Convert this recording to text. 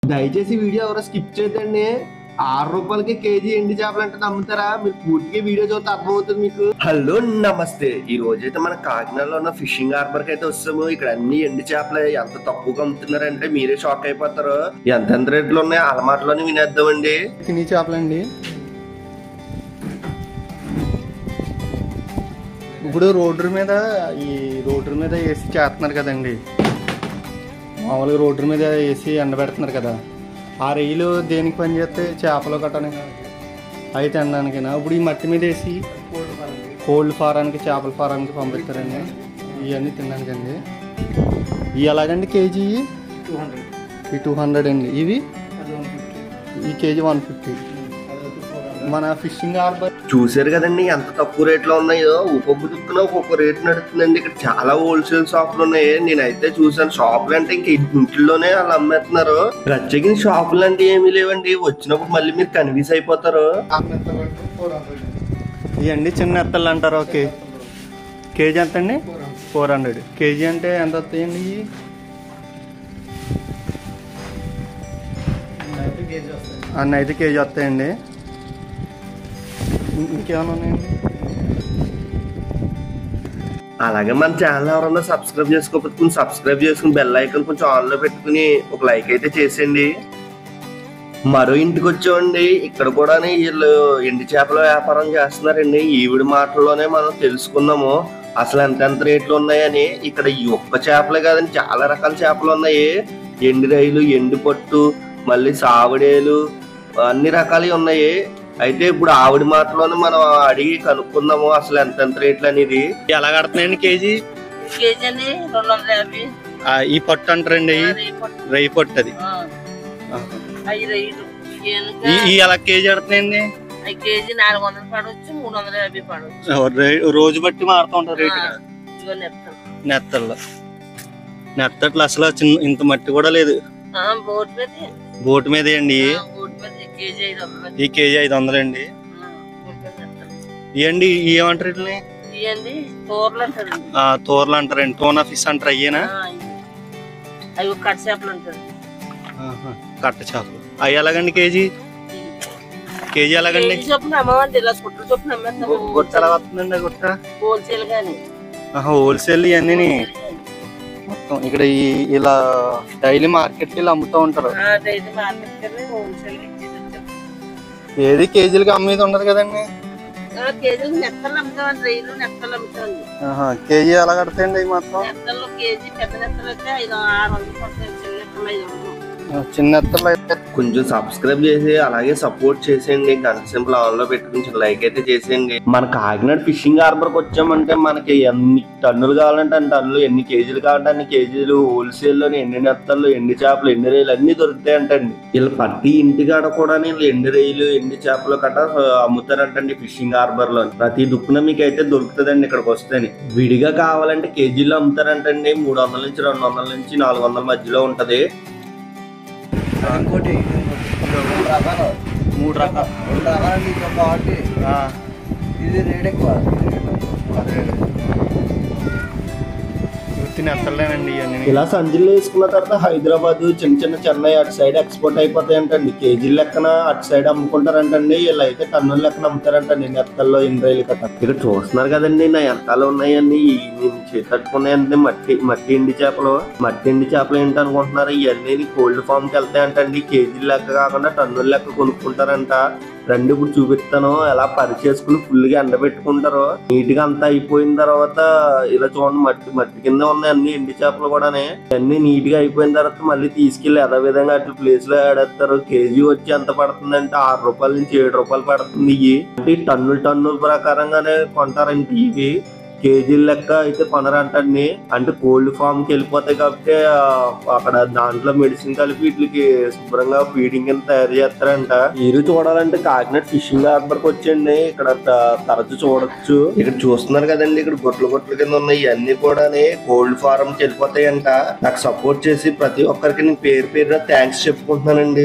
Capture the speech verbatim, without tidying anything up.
దయచేసి వీడియో ఎవరో స్కిప్ చేయదండి. ఆరు రూపాయలకి కేజీ ఎండి చేపలు అంటే నమ్ముతారా? మీరు పూర్తిగా వీడియో చూస్తే అర్థమవుతుంది మీకు. హలో నమస్తే, ఈ రోజైతే మన కాకినాడలో ఉన్న ఫిషింగ్ హార్బర్ కి అయితే వస్తాము. ఇక్కడ అన్ని ఎండి చేపలు ఎంత తక్కువగా అమ్ముతున్నారంటే మీరే షాక్ అయిపోతారు. ఎంత ఎంత రేట్లు ఉన్నాయి అలమాటలోనే వినేద్దామండి. తిని చేపలండి. ఇప్పుడు రోడ్డు మీద ఈ రోడ్డు మీద వేసి చేస్తున్నారు కదండి, మామూలుగా రోడ్డు మీద వేసి ఎండబెడుతున్నారు కదా. ఆ రైలు దేనికి పని చేస్తే చేపలు కట్టని అవి తినడానికైనా. ఇప్పుడు ఈ మట్టి మీద వేసి కోల్డ్ ఫారానికి చేపల ఫారానికి పంపిస్తారండి. ఇవన్నీ తినడానికండి. ఇవి ఎలాగండి కేజీ? టూ హండ్రెడ్ ఈ టూ హండ్రెడ్ అండి. ఇవి ఈ కేజీ వన్ ఫిఫ్టీ. మన ఫిషింగ్ హార్బర్ చూసారు కదండి ఎంత తక్కువ రేట్లో ఉన్నాయో. ఒక్కొక్క దుక్కున ఒక్కొక్క రేట్ నడుతుందండి. ఇక్కడ చాలా హోల్సేల్ షాపులు ఉన్నాయి. నేనైతే చూసాను షాపులు అంటే ఇంక ఇంట్లోనే వాళ్ళు అమ్మేస్తున్నారు. ప్రత్యేకించి షాపులు అంటే ఏమీ లేవండి. వచ్చినప్పుడు మళ్ళీ మీరు కన్ఫ్యూజ్ అయిపోతారు. ఇవన్నీ చిన్న ఎత్తలు అంటారు. ఓకే, కేజీ ఎంత అండి? Four hundred. కేజీ అంటే ఎంత వస్తాయండి? అన్న అయితే కేజీ వస్తాయండి. ఇంకేమైనా ఉన్నాయండి? అలాగే మన ఛానల్ ఎవరన్నా సబ్స్క్రైబ్ చేసుకోకపోతే కొంచెం సబ్స్క్రైబ్ చేసుకుని బెల్ ఐకాన్ కొంచెం ఆన్ లో పెట్టుకుని ఒక లైక్ అయితే చేసేయండి. మరో ఇంటికి వచ్చామండి. ఇక్కడ కూడా వీళ్ళు ఎండి చేపల వ్యాపారం చేస్తున్నారండి. ఈవిడ మాటల్లోనే మనం తెలుసుకున్నాము అసలు ఎంతెంత రేట్లు ఉన్నాయని. ఇక్కడ ఈ ఒక్క చేపలే కాదండి, చాలా రకాల చేపలు ఉన్నాయి. ఎండి రైలు, ఎండి పట్టు, మళ్ళీ సావిడేలు, అన్ని రకాలు ఉన్నాయి. అయితే ఇప్పుడు ఆవిడ మాటలోనే మనం అడిగి కనుక్కుందాము అసలు ఎంతెంత రేట్లు అనేది. ఎలా కడుతున్నాయండి కేజీ? కేజీ అండి రెండు వందల యాభై. ఈ పట్టు అంటారండి, రై పట్టు అది. ఈ ఎలా కేజీ కడుతున్నాయండి? కేజీ నాలుగు వందలు పడవచ్చు, మూడు వందల యాభై పడవచ్చు. రోజు బట్టి మారుతూ ఉంటారు రేటు. నెత్తల్లో నెత్తట్లు అసలు చిన్న ఇంత మట్టి కూడా లేదు. బోట్ మీద బోట్ మీద అండి. ఈ కేజీ ఐదు వందలు అండి. ఇవ్వండి ఏమంటారు వీటిని? తోర్లు అంటారండి. టోనా ఫిష్ అంటారు. అయ్యేనా? అవి కట్ట చేపలు అంటారు. కట్ట చేపలు అవి ఎలాగండి కేజీ? కేజీ ఎలాగండి? గుట్ట ఎలా వస్తుందండి? గుట్ట హోల్సేల్ గానీ హోల్సేల్ ఇవన్నీ మొత్తం ఇక్కడ ఇలా డైలీ మార్కెట్ కి అమ్ముతూ ఉంటారు. ఏది కేజీలకి అమ్మేది ఉండదు కదండి. కేజీ ఎలా కడతాయండి అవి మాత్రం? చిన్న ఎత్తలు అయితే కొంచెం సబ్స్క్రైబ్ చేసి అలాగే సపోర్ట్ చేసేయండి. గంట సింపుల్ ఆన్ లో పెట్టుకుని లైక్ అయితే చేసేయండి. మన కాకినాడ ఫిషింగ్ హార్బర్ కి వచ్చామంటే మనకి ఎన్ని టన్నులు కావాలంటే అన్ని టన్నులు, ఎన్ని కేజీలు కావాలంటే అన్ని కేజీలు, హోల్సేల్ లోని ఎండి నెత్తలు, ఎండి చేపలు, ఎండి రైలు అన్ని దొరుకుతాయి అంటండి. వీళ్ళు ప్రతి ఇంటికాడ కూడా ఎండి రైలు, ఎండి చేపలు కట్ట అమ్ముతారంటండి ఫిషింగ్ హార్బర్ లో. ప్రతి దుక్కున మీకు అయితే దొరుకుతుందండి ఇక్కడికి వస్తేనే. విడిగా కావాలంటే కేజీలో అమ్ముతారంటండి. మూడు వందల నుంచి రెండు వందల నుంచి నాలుగు వందల మధ్యలో ఉంటది. ఇంకోటి మూడు రకాలు రెండు రకాలండి. కాబట్టి ఇది రేట్ ఎక్కువ. నెత్తలేనండి ఇవన్నీ. ఇలా సంచులు వేసుకున్న తర్వాత హైదరాబాద్, చిన్న చిన్న చెన్నై అటు సైడ్ ఎక్స్పోర్ట్ అయిపోతాయి అంటండి. కేజీల లెక్కన అటు సైడ్ అమ్ముకుంటారంటండి. ఇలా అయితే టన్నుల లెక్కన అమ్ముతారంటండి నెత్తల్లో, ఇన్ రైలు కట్ట. ఇక్కడ చూస్తున్నారు కదండి నా వెనకాల ఉన్నాయన్నీ నేను చేతట్టుకున్నాయంటే మట్టి మట్టి ఎండి చేపలు. మట్టి ఎండి చేపలు ఏంటి అనుకుంటున్నారు? ఇవన్నీ కోల్డ్ ఫామ్ కి వెళ్తాయంటండి. కేజీల లెక్క కాకుండా టన్నుల లెక్క కొనుక్కుంటారంట. రండి ఇప్పుడు చూపిస్తాను ఎలా పరిచేసుకుని ఫుల్ గా ఎండబెట్టుకుంటారు. నీట్ గా అంతా అయిపోయిన తర్వాత ఇలా చూడండి మట్టి మట్టి కింద ఉన్నాయి అన్ని ఎండి చేపలు కూడా. అన్ని నీట్ గా అయిపోయిన తర్వాత మళ్ళీ తీసుకెళ్లి అదే విధంగా అట్లా ప్లేస్ లో ఆడేస్తారు. కేజీ వచ్చి ఎంత పడుతుందంటే ఆరు రూపాయల నుంచి ఏడు రూపాయలు పడుతుంది. ఇవి అంటే టన్నుల టన్నుల ప్రకారంగానే కొంటారంటే ఇవి. కేజీల లెక్క అయితే కొనరంటండి. అంటే కోల్డ్ ఫామ్ కి వెళ్ళిపోతాయి కాబట్టి అక్కడ దాంట్లో మెడిసిన్ కలిపి వీటికి శుభ్రంగా ఫీడింగ్ కింద తయారు చేస్తారంట. మీరు చూడాలంటే కాకినాడ ఫిషింగ్ హార్బర్ కి వచ్చండి. ఇక్కడ తరచు చూడొచ్చు. ఇక్కడ చూస్తున్నారు కదండి, ఇక్కడ గొట్లు గొట్ల కింద ఉన్నాయి. ఇవన్నీ కూడా కోల్డ్ ఫారం కి వెళ్ళిపోతాయంట. నాకు సపోర్ట్ చేసి ప్రతి ఒక్కరికి నేను పేరు పేరున థ్యాంక్స్ చెప్పుకుంటున్నానండి.